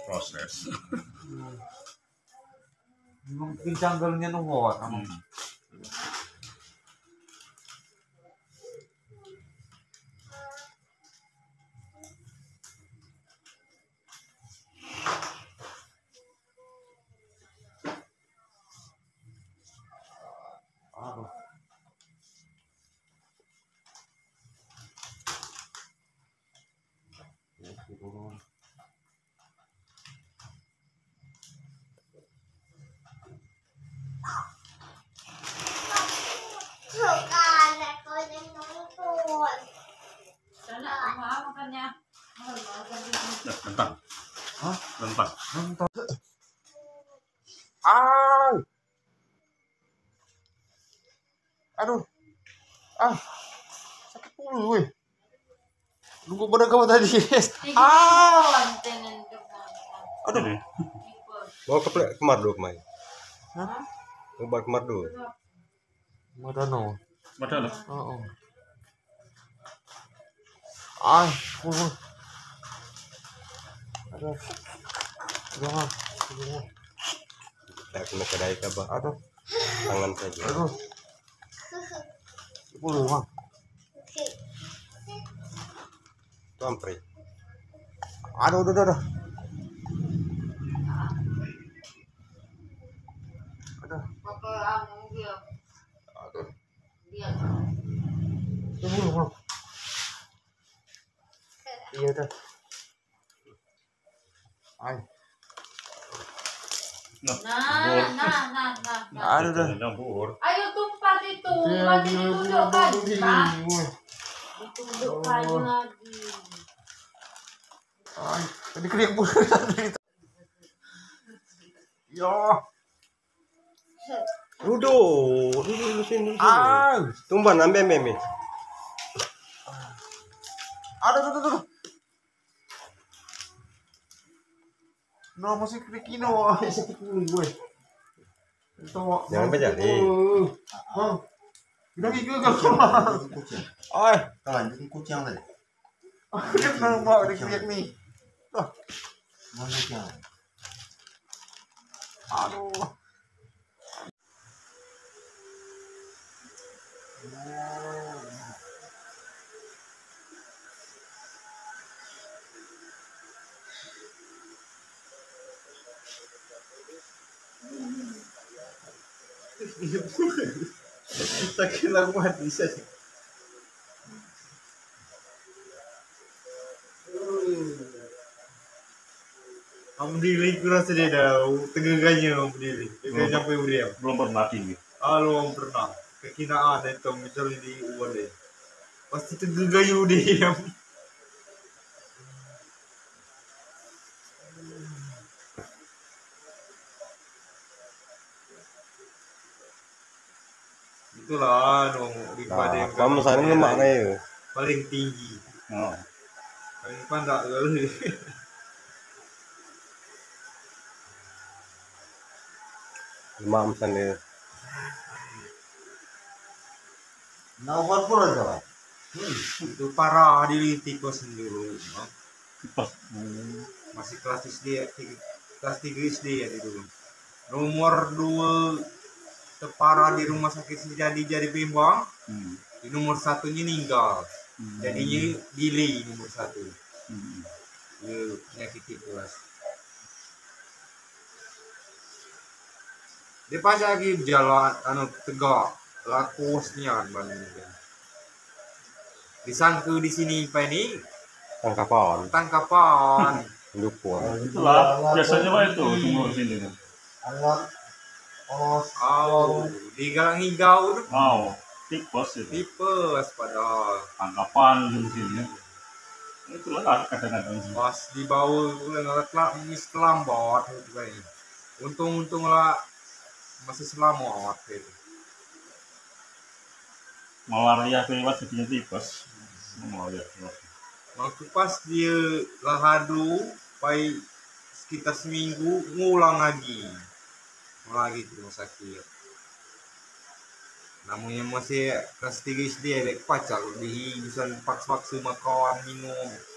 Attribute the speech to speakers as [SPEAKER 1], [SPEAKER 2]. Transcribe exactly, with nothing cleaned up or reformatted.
[SPEAKER 1] proses.
[SPEAKER 2] Mungkin janggalnya nuhon.
[SPEAKER 1] Hmm.
[SPEAKER 2] Aduh.
[SPEAKER 1] Tentang.
[SPEAKER 2] Hah?
[SPEAKER 1] Tentang.
[SPEAKER 2] Nonton. Ah. Aduh. Ah. Sakit mulu weh. Nunggu beragam tadi. Ah. Aduh.
[SPEAKER 3] Bawa ke kemar dulu kemarin.
[SPEAKER 2] Hah?
[SPEAKER 3] Bawa kemar dulu.
[SPEAKER 2] Madano.
[SPEAKER 1] Madano.
[SPEAKER 2] Oh. oh. Ah. Uh. Aduh. Jangan. Jangan.
[SPEAKER 3] Tak kena kedai kabar.
[SPEAKER 2] Aduh.
[SPEAKER 3] Tangan saja.
[SPEAKER 2] Aduh. Boleh bang.
[SPEAKER 3] Tuampre.
[SPEAKER 2] Aduh, aduh, aduh. Aduh. Aduh. Boleh bang. Iya dah. Ay.
[SPEAKER 1] Nah,
[SPEAKER 4] Nah, nah, nah, nah, nah.
[SPEAKER 2] Aduh dah.
[SPEAKER 1] Campur.
[SPEAKER 4] Ayo tumpah itu,
[SPEAKER 2] Dia
[SPEAKER 4] masih
[SPEAKER 2] dia
[SPEAKER 4] ditundukkan,
[SPEAKER 2] dia
[SPEAKER 4] Pak.
[SPEAKER 2] dia.
[SPEAKER 4] Ditundukkan
[SPEAKER 2] Oh.
[SPEAKER 4] lagi.
[SPEAKER 2] Ay, tadi kering pun tadi. Ya.
[SPEAKER 3] Duduk, duduk dulu sini.
[SPEAKER 2] Ah.
[SPEAKER 3] Tumban ambil meme.
[SPEAKER 2] Aduh, aduh, aduh. No, masih kerikino. Sakit mulu gue. Itu.
[SPEAKER 3] Jangan berjadi.
[SPEAKER 2] Bang. Udah gigil kan? Ay.
[SPEAKER 5] Lanjutin kucing tadi.
[SPEAKER 2] Dia pernah bawa di kriak nih. Tuh.
[SPEAKER 5] Mana kucing?
[SPEAKER 2] Aduh.
[SPEAKER 5] Tak kira kuat bisa. Amdili kurang sedih dah, tegaganya amdili, tegak sampai uriam.
[SPEAKER 1] Belum pernah tinggi.
[SPEAKER 5] Alo pernah, kekinaan itu misalnya di uang deh, pasti tegaganya uriam. Itulah, no, di badan.
[SPEAKER 3] Nah, kamu sana lemak nih.
[SPEAKER 5] Paling tinggi,
[SPEAKER 1] Oh.
[SPEAKER 5] paling pandak kali.
[SPEAKER 3] Lemak sana.
[SPEAKER 5] Nawar pun ada. Hmm, itu parah di tikus dulu.
[SPEAKER 1] Pas.
[SPEAKER 5] Masih kelas S D, kelas tiga S D ya dulu. Nomor dua terparah di rumah sakit Sejadi jadi Bimbang.
[SPEAKER 1] Hmm.
[SPEAKER 5] Di nomor satunya meninggal.
[SPEAKER 1] Hmm.
[SPEAKER 5] Jadinya Gili nomor satu.
[SPEAKER 1] Hmm.
[SPEAKER 5] Ya, penyakit tikus. Dia pas lagi jalan anu tegak lakusnya bandingnya. Disangku di sini apa ini
[SPEAKER 3] Tangkapan.
[SPEAKER 5] tangkapan.
[SPEAKER 3] Dukung.
[SPEAKER 1] Itulah biasanya mah itu sumur sini kan.
[SPEAKER 5] Alat os oh di galang hijau tuh
[SPEAKER 1] Wow, tipes itu.
[SPEAKER 5] tipes padahal
[SPEAKER 1] Tangkapan di sini. Itulah kadang-kadang.
[SPEAKER 5] pas di bawah ngelak mis lambat gitu kayak. Untung-untung lah masih selamat gitu.
[SPEAKER 1] Malaria lewat jadinya tipes. Malaria.
[SPEAKER 5] Waktu pas dia lahadu pai sekitar seminggu ngulang lagi ngulang lagi di rumah sakit. Namanya masih kelas tiga S D, dek pacar di bisa paksa-paksa makan minum